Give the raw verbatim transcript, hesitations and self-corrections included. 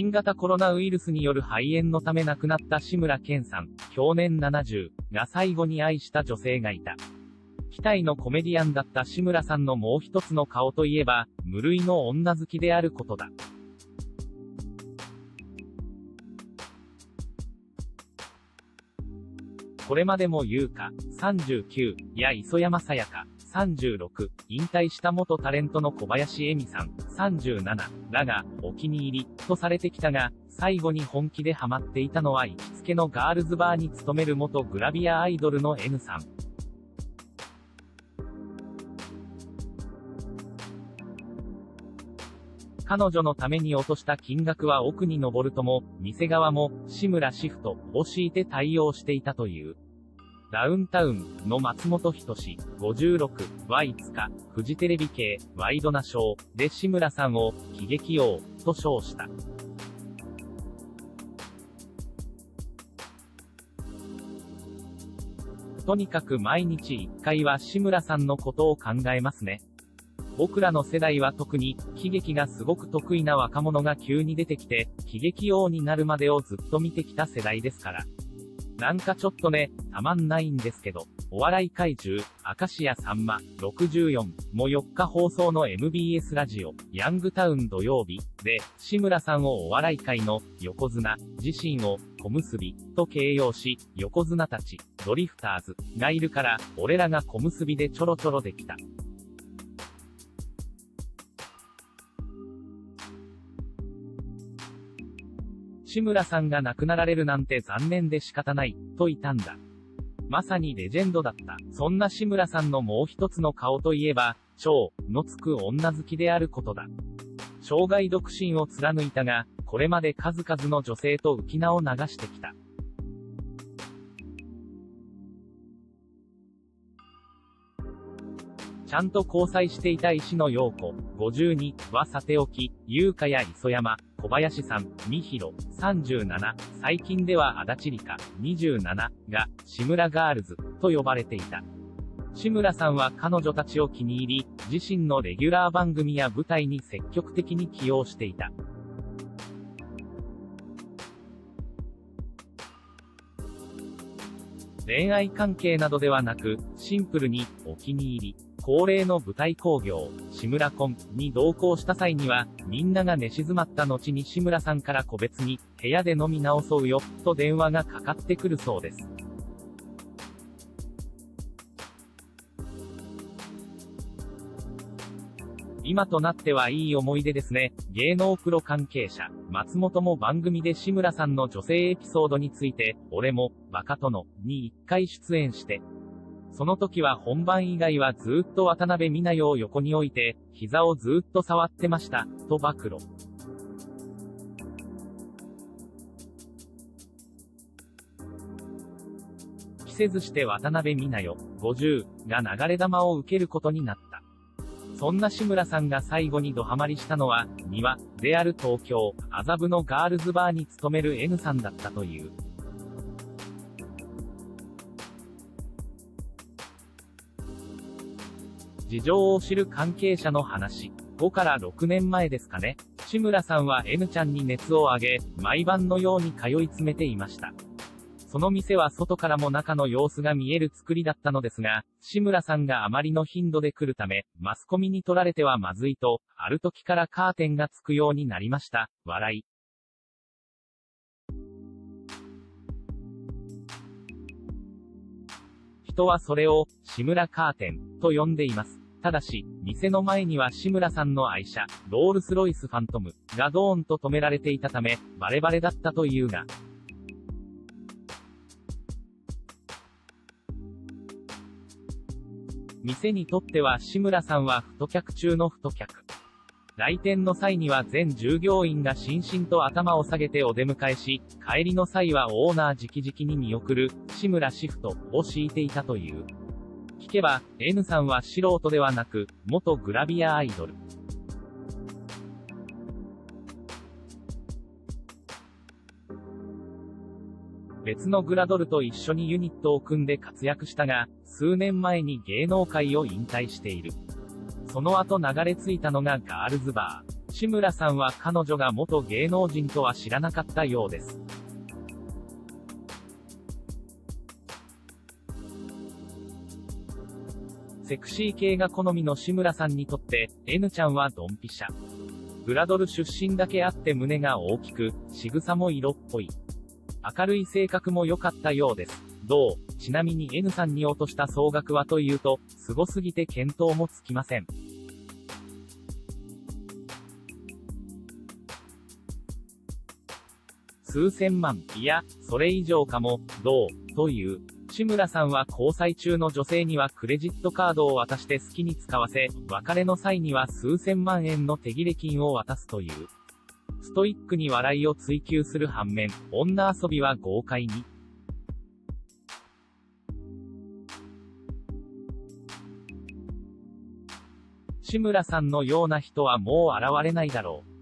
新型コロナウイルスによる肺炎のため亡くなった志村けんさん、享年ななじゅう、が最後に愛した女性がいた。期待のコメディアンだった志村さんのもう一つの顔といえば、無類の女好きであることだ。これまでも優香、さんじゅうきゅう、や磯山さやか、さんじゅうろく、引退した元タレントの小林恵美さん、さんじゅうなな、らが、お気に入り、とされてきたが、最後に本気でハマっていたのは行きつけのガールズバーに勤める元グラビアアイドルの N さん。彼女のために落とした金額は億に上るとも、店側も、志村シフトを敷いて対応していたという。ダウンタウンの松本人志、ごじゅうろくはいつか、フジテレビ系、ワイドナショーで志村さんを、喜劇王と称した。とにかく毎日いっかいは志村さんのことを考えますね。僕らの世代は特に、喜劇がすごく得意な若者が急に出てきて、喜劇王になるまでをずっと見てきた世代ですから。なんかちょっとね、たまんないんですけど、お笑い怪獣、明石家さんま、ろくじゅうよん、もよっか放送の エムビーエス ラジオ、ヤングタウン土曜日、で、志村さんをお笑い界の、横綱、自身を、小結び、と形容し、横綱たち、ドリフターズ、がいるから、俺らが小結びでちょろちょろできた。志村さんが亡くなられるなんて残念で仕方ない、といたんだ。まさにレジェンドだった。そんな志村さんのもう一つの顔といえば、超、のつく女好きであることだ。生涯独身を貫いたが、これまで数々の女性と浮き名を流してきた。ちゃんと交際していた石野陽子、ごじゅうにはさておき、優香や磯山、小林さん、みひろ、さんじゅうなな、最近では足立梨花、にじゅうなな、が、志村ガールズ、と呼ばれていた。志村さんは彼女たちを気に入り、自身のレギュラー番組や舞台に積極的に起用していた。恋愛関係などではなく、シンプルに、お気に入り。恒例の舞台興行、志村コンに同行した際には、みんなが寝静まった後に志村さんから個別に、部屋で飲み直そうよ、と電話がかかってくるそうです。今となってはいい思い出ですね。芸能プロ関係者、松本も番組で志村さんの女性エピソードについて、俺も、バカ殿、に一回出演して、その時は本番以外はずーっと渡辺美奈代を横に置いて、膝をずーっと触ってました、と暴露。着せずして渡辺美奈代、ごじゅう、が流れ弾を受けることになった。そんな志村さんが最後にドハマりしたのは、庭、である東京、麻布のガールズバーに勤める N さんだったという。事情を知る関係者の話。ごからろくねんまえですかね。志村さんは N ちゃんに熱を上げ、毎晩のように通い詰めていました。その店は外からも中の様子が見える作りだったのですが、志村さんがあまりの頻度で来るため、マスコミに撮られてはまずいと、ある時からカーテンがつくようになりました。笑い。人はそれを、志村カーテン、と呼んでいます。ただし、店の前には志村さんの愛車、ロールスロイスファントム、がドーンと止められていたため、バレバレだったというが。店にとっては志村さんは太客中の太客。来店の際には全従業員がしんしんと頭を下げてお出迎えし、帰りの際はオーナー直々に見送る、志村シフト、を敷いていたという。聞けば、N さんは素人ではなく、元グラビアアイドル。別のグラドルと一緒にユニットを組んで活躍したが、数年前に芸能界を引退している。その後流れ着いたのがガールズバー。 志村さんは彼女が元芸能人とは知らなかったようです。セクシー系が好みの志村さんにとって、N ちゃんはドンピシャ。グラドル出身だけあって胸が大きく、仕草も色っぽい。明るい性格も良かったようです。どう？ちなみに N さんに落とした総額はというと、すごすぎて見当もつきません。数千万、いや、それ以上かも、どう？という。志村さんは交際中の女性にはクレジットカードを渡して好きに使わせ、別れの際には数千万円の手切れ金を渡すという。ストイックに笑いを追求する反面、女遊びは豪快に。志村さんのような人はもう現れないだろう。